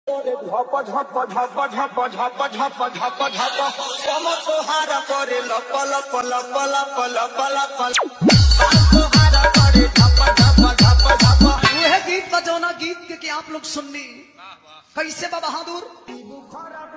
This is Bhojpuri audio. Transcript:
झप झप झप झप झप झप झप झप तोहारा करे लप लप लप लप लप लप तोहारा करे झप झप झप झप। वह गीत बजौना गीत के आप लोग सुननी कैसे बा बहादुर।